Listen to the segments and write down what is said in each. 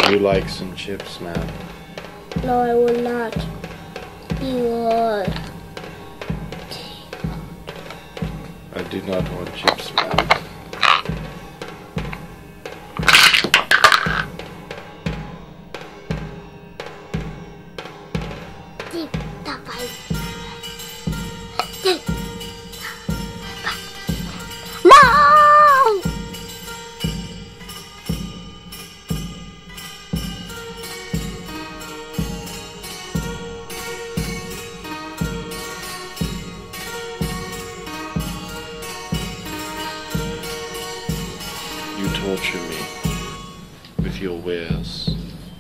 you like some chips, man? No, I will not. You will. I do not want chips, man. No! You torture me with your wares.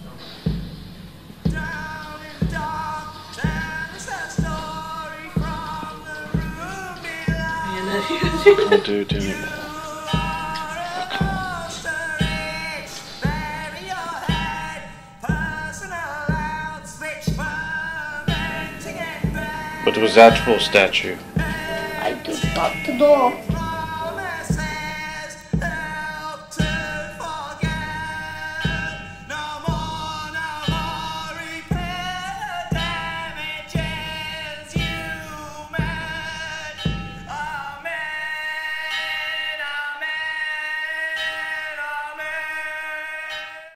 I can't do it anymore. What was that for, statue? I do not know.